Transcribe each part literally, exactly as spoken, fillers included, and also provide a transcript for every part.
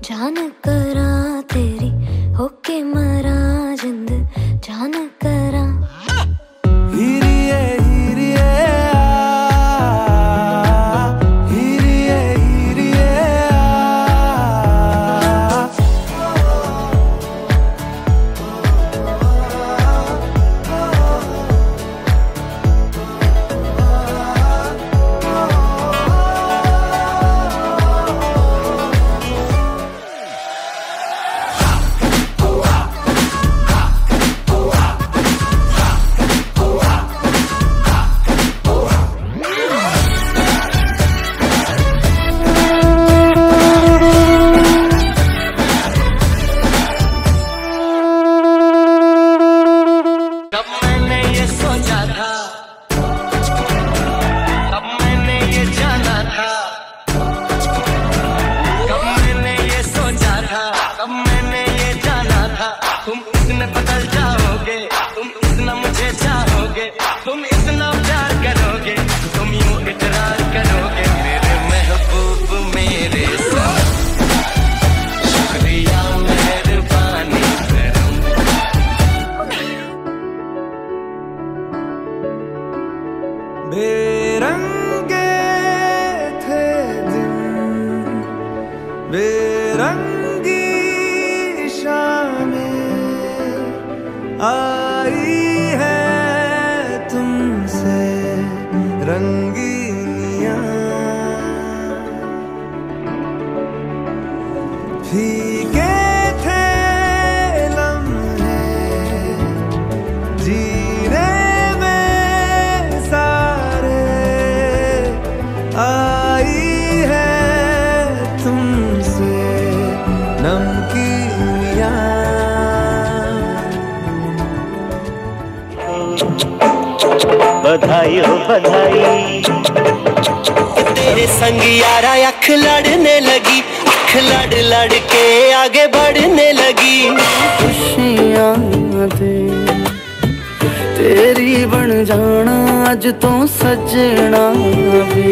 जान करा तेरी होके मरा जिंद जान करा हीरिए हीरिए हीरिए हीरिए तुम इतना प्यार करोगे, तुम यूं इकरार करोगे मेरे महबूब मेरे साथ। शुक्रिया मेहरबानी करम। बेरंगे थे दिन, बेरंगी शामें आई है तुमसे रंगीनियां, फीके थे लम्हे जीने में सारे, आई है तुमसे नमकीनियां। बधाई हो बधाई, तेरे संग यारा अख लड़ने लगी, अख लड़ लड़ के आगे बढ़ने लगी। खुशियाँ दे तेरी बन जाना आज तो सजना भी।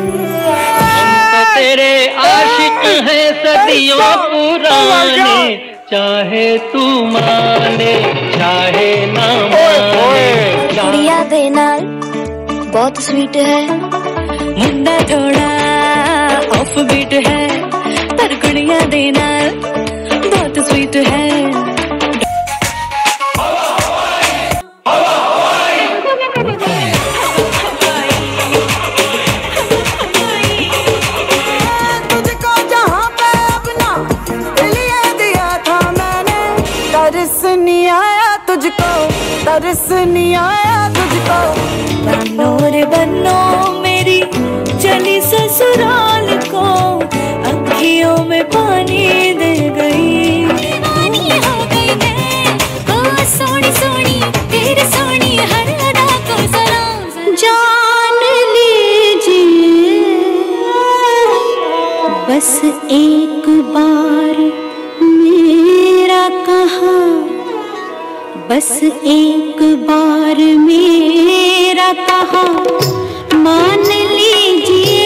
तेरे आशिक है सदियों पुराने, चाहे तू माने चाहे ना माने। कुड़िया दे नाल बहुत स्वीट है, मुंडा थोड़ा ऑफ बीट है, पर कुड़िया दे नाल बहुत स्वीट है। तुझको जहाँ पे अपना लिए दिया था मैंने, तरस नहीं आया तुझको, तरस नहीं आया तुझको। बनो रे बनो मेरी चली ससुराल को, अखियों में पानी दे गई। दीवानी हो गई मैं, ओ सोनी सोनी तेरे सोनी हर अदा को सलाम। जान लीजिए बस एक बार मेरा कहा, बस एक बार मेरा कहा मान लीजिए।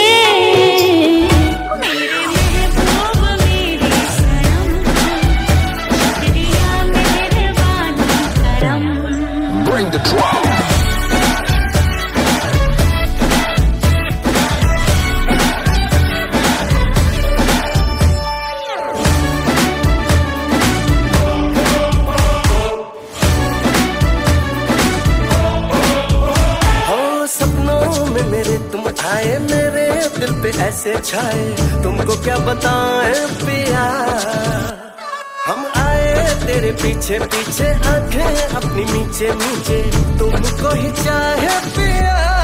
मेरे महबूब मेरी सनम, शुक्रिया मेहरबानी करम। Bring the drop. मेरे तुम छाए मेरे दिल पे ऐसे छाए, तुमको क्या बताएं पिया। हम आए तेरे पीछे पीछे, आंखें अपनी नीचे नीचे, तुमको ही चाहे पिया।